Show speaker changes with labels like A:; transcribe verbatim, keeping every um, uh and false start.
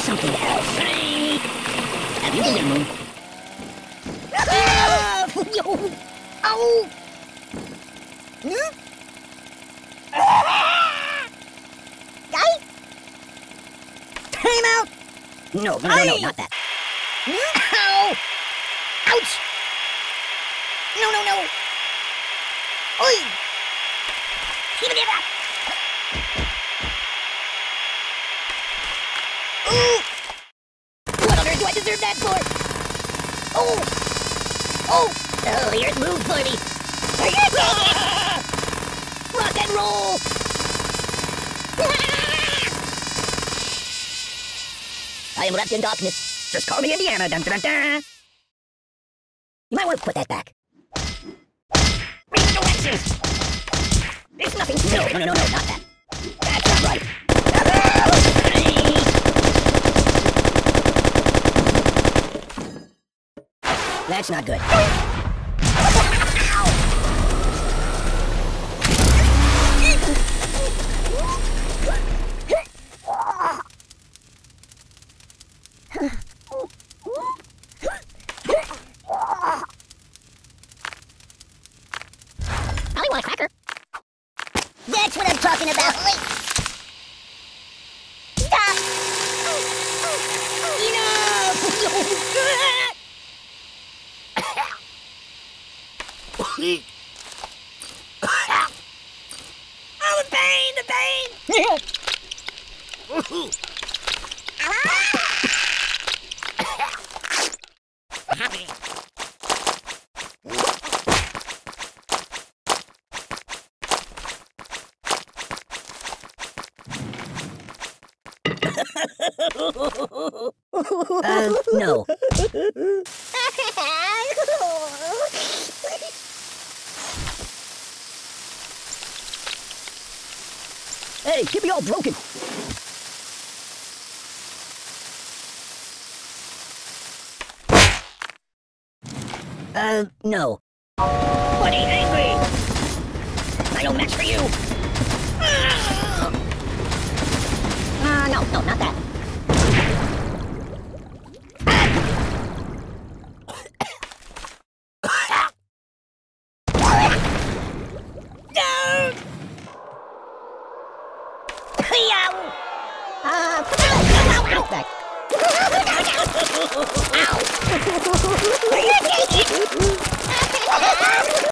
A: something else. Have you been moon? Oh! Hmm? Time out! No, no, no, no, not that. Ow! Ouch! No, no, no! Oi! Keep it up! Ooh! What on earth do I deserve that for? Oh! Oh! Oh, here's move for me! Rock and roll! I am wrapped in darkness. Just call me Indiana. Dun, dun, dun. You might want to put that back. Read the directions! There's nothing to No, no, no, no, no, not that. That's not right. That's not good. I want a cracker. That's what I'm talking about. Stop! Enough! Oh, the pain, the pain! uh, no. Hey, get me all broken. Uh, no. Buddy, angry! I don't match for you! Uh, no, no, not that. Don't! Uh, ow, ow, ow, ow. Ow!